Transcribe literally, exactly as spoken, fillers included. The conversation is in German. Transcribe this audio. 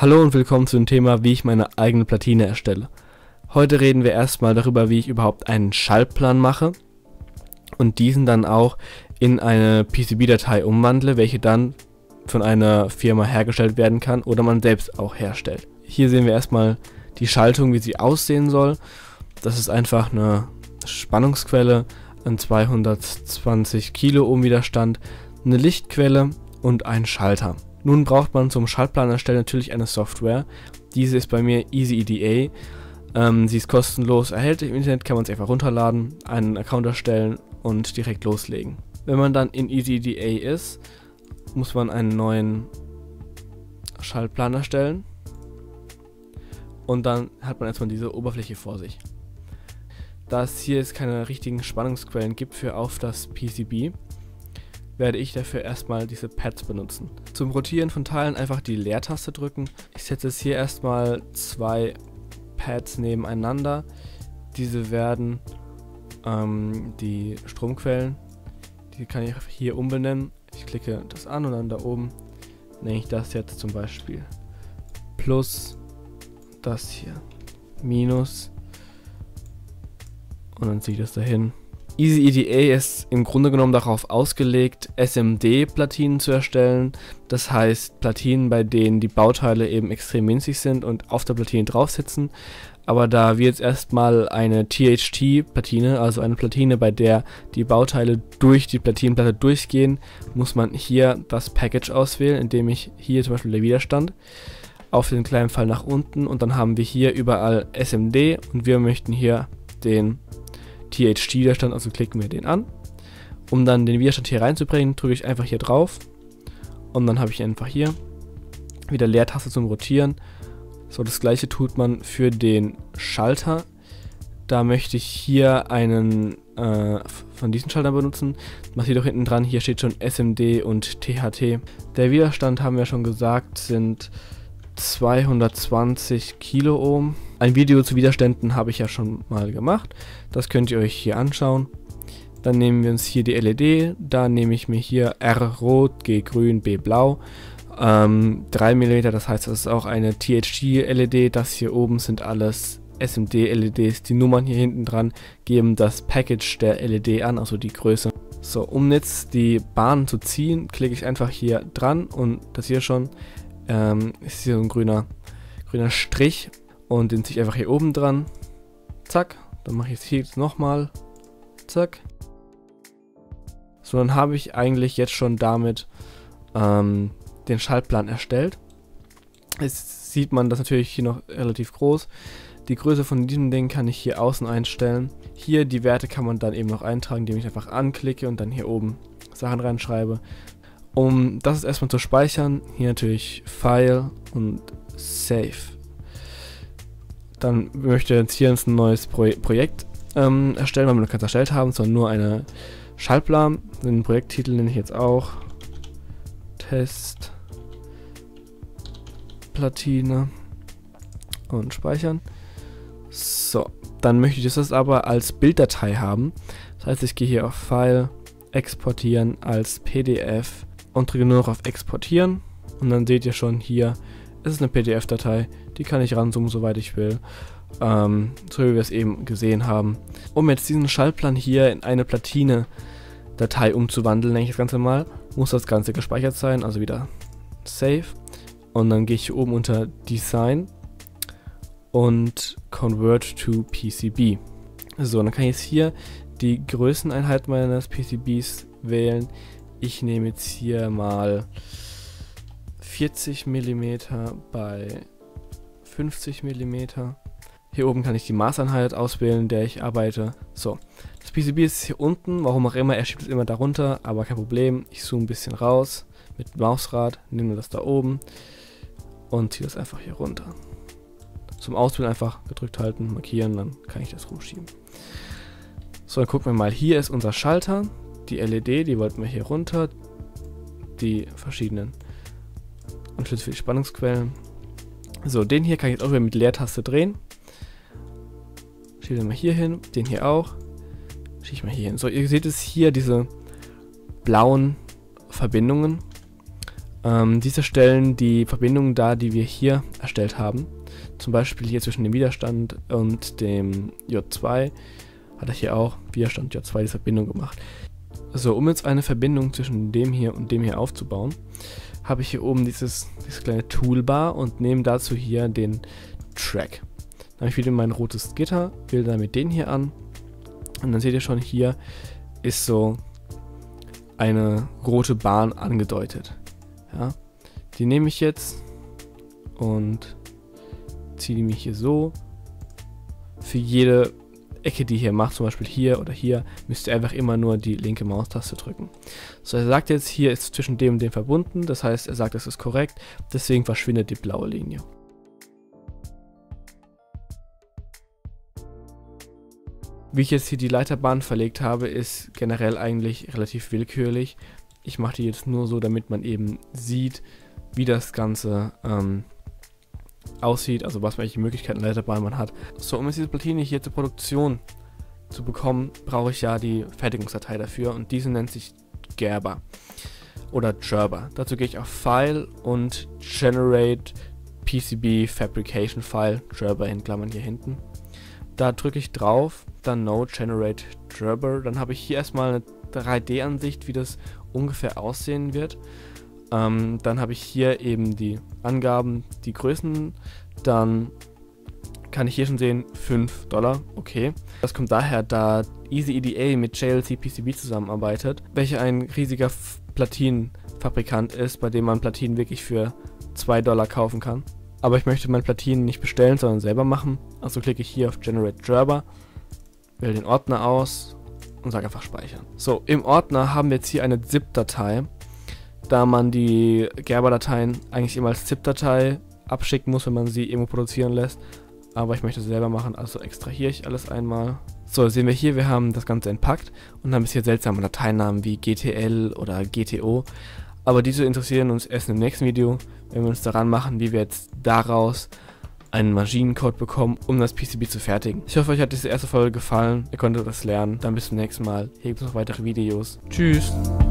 Hallo und willkommen zu dem Thema, wie ich meine eigene Platine erstelle. Heute reden wir erstmal darüber, wie ich überhaupt einen Schaltplan mache und diesen dann auch in eine P C B-Datei umwandle, welche dann von einer Firma hergestellt werden kann oder man selbst auch herstellt. Hier sehen wir erstmal die Schaltung, wie sie aussehen soll. Das ist einfach eine Spannungsquelle, ein zweihundertzwanzig Kiloohm Widerstand, eine Lichtquelle und ein Schalter. Nun braucht man zum Schaltplan erstellen natürlich eine Software. Diese ist bei mir EasyEDA. Ähm, sie ist kostenlos erhältlich im Internet, kann man sie einfach runterladen, einen Account erstellen und direkt loslegen. Wenn man dann in EasyEDA ist, muss man einen neuen Schaltplan erstellen und dann hat man erstmal diese Oberfläche vor sich. Da es hier jetzt keine richtigen Spannungsquellen gibt für auf das P C B, werde ich dafür erstmal diese Pads benutzen. Zum Rotieren von Teilen einfach die Leertaste drücken. Ich setze jetzt hier erstmal zwei Pads nebeneinander. Diese werden ähm, die Stromquellen, die kann ich hier umbenennen. Ich klicke das an und dann da oben nenne ich das jetzt zum Beispiel Plus, das hier Minus und dann ziehe ich das dahin. EasyEDA ist im Grunde genommen darauf ausgelegt, S M D-Platinen zu erstellen. Das heißt Platinen, bei denen die Bauteile eben extrem winzig sind und auf der Platine drauf sitzen. Aber da wir jetzt erstmal eine T H T-Platine, also eine Platine, bei der die Bauteile durch die Platinenplatte durchgehen, muss man hier das Package auswählen, indem ich hier zum Beispiel der Widerstand auf den kleinen Pfeil nach unten und dann haben wir hier überall S M D und wir möchten hier den T H T-Widerstand, also klicken wir den an. Um dann den Widerstand hier reinzubringen, drücke ich einfach hier drauf und dann habe ich einfach hier wieder Leertaste zum Rotieren. So, das gleiche tut man für den Schalter. Da möchte ich hier einen äh, von diesen Schaltern benutzen. Man sieht auch hinten dran, hier steht schon S M D und T H T. Der Widerstand, haben wir schon gesagt, sind zweihundertzwanzig Kiloohm. Ein Video zu Widerständen habe ich ja schon mal gemacht. Das könnt ihr euch hier anschauen. Dann nehmen wir uns hier die L E D. Da nehme ich mir hier R rot, G grün, B blau. Ähm, drei Millimeter, das heißt, das ist auch eine T H T-L E D. Das hier oben sind alles S M D-L E Ds. Die Nummern hier hinten dran geben das Package der L E D an, also die Größe. So, um jetzt die Bahn zu ziehen, klicke ich einfach hier dran und das hier schon ähm, ist hier so ein grüner, grüner Strich und den ziehe ich einfach hier oben dran. Zack, dann mache ich es hier jetzt nochmal. Zack. So, dann habe ich eigentlich jetzt schon damit ähm, den Schaltplan erstellt. Jetzt sieht man das natürlich hier noch relativ groß. Die Größe von diesem Ding kann ich hier außen einstellen. Hier die Werte kann man dann eben noch eintragen, indem ich einfach anklicke und dann hier oben Sachen reinschreibe. Um das erstmal zu speichern, hier natürlich File und Save. Dann möchte ich jetzt hier ein neues Pro Projekt ähm, erstellen, weil wir noch keins erstellt haben, sondern nur eine Schaltplan. Den Projekttitel nenne ich jetzt auch Test Platine und speichern. So, dann möchte ich das aber als Bilddatei haben. Das heißt, ich gehe hier auf File, Exportieren als P D F und drücke nur noch auf Exportieren. Und dann seht ihr schon, hier ist eine P D F-Datei, die kann ich ranzoomen, soweit ich will. Ähm, so wie wir es eben gesehen haben. Um jetzt diesen Schaltplan hier in eine Platine-Datei umzuwandeln, nenne ich das Ganze mal, muss das Ganze gespeichert sein, also wieder Save. Und dann gehe ich hier oben unter Design und Convert to P C B. So, dann kann ich jetzt hier die Größeneinheit meines P C Bs wählen. Ich nehme jetzt hier mal vierzig Millimeter bei fünfzig Millimeter. Hier oben kann ich die Maßeinheit auswählen, der ich arbeite. So, das P C B ist hier unten, warum auch immer, er schiebt es immer darunter, aber kein Problem. Ich zoome ein bisschen raus mit Mausrad, nehme das da oben und ziehe das einfach hier runter. Zum Auswählen einfach gedrückt halten, markieren, dann kann ich das rumschieben. So, dann gucken wir mal, hier ist unser Schalter, die L E D, die wollten wir hier runter, die verschiedenen Anschlüsse für die Spannungsquellen. So, den hier kann ich jetzt auch wieder mit Leertaste drehen. Schiebe den mal hier hin, den hier auch. Schiebe ich mal hier hin. So, ihr seht es hier, diese blauen Verbindungen. Ähm, diese stellen die Verbindungen dar, die wir hier erstellt haben. Zum Beispiel hier zwischen dem Widerstand und dem J zwei hat er hier auch Widerstand J zwei die Verbindung gemacht. So, um jetzt eine Verbindung zwischen dem hier und dem hier aufzubauen, habe ich hier oben dieses, dieses kleine Toolbar und nehme dazu hier den Track. Dann habe ich wieder mein rotes Gitter, wähle damit den hier an und dann seht ihr schon, hier ist so eine rote Bahn angedeutet. Ja, die nehme ich jetzt und ziehe die mir hier so. Für jede Ecke, die ihr hier macht, zum Beispiel hier oder hier, müsst ihr einfach immer nur die linke Maustaste drücken. So, er sagt jetzt, hier ist zwischen dem und dem verbunden, das heißt, er sagt, das ist korrekt, deswegen verschwindet die blaue Linie. Wie ich jetzt hier die Leiterbahn verlegt habe, ist generell eigentlich relativ willkürlich. Ich mache die jetzt nur so, damit man eben sieht, wie das Ganze ähm, aussieht, also was welche Möglichkeiten Leiterbahn man hat. So, um jetzt diese Platine hier zur Produktion zu bekommen, brauche ich ja die Fertigungsdatei dafür und diese nennt sich Gerber oder Gerber. Dazu gehe ich auf File und Generate P C B Fabrication File, Gerber in Klammern hier hinten. Da drücke ich drauf, dann No Generate Gerber, dann habe ich hier erstmal eine drei D Ansicht, wie das ungefähr aussehen wird. Ähm, dann habe ich hier eben die Angaben, die Größen, dann kann ich hier schon sehen, fünf Dollar, okay. Das kommt daher, da Easy E D A mit J L C P C B zusammenarbeitet, welcher ein riesiger Platinenfabrikant ist, bei dem man Platinen wirklich für zwei Dollar kaufen kann. Aber ich möchte meine Platinen nicht bestellen, sondern selber machen, also klicke ich hier auf Generate Gerber, wähle den Ordner aus und sage einfach speichern. So, im Ordner haben wir jetzt hier eine ZIP-Datei, da man die Gerber-Dateien eigentlich immer als ZIP-Datei abschicken muss, wenn man sie irgendwo produzieren lässt. Aber ich möchte es selber machen, also extrahiere ich alles einmal. So, sehen wir hier, wir haben das Ganze entpackt und haben jetzt hier seltsame Dateinamen wie G T L oder G T O. Aber diese interessieren uns erst im nächsten Video, wenn wir uns daran machen, wie wir jetzt daraus einen Maschinencode bekommen, um das P C B zu fertigen. Ich hoffe, euch hat diese erste Folge gefallen, ihr konntet das lernen. Dann bis zum nächsten Mal. Hier gibt es noch weitere Videos. Tschüss!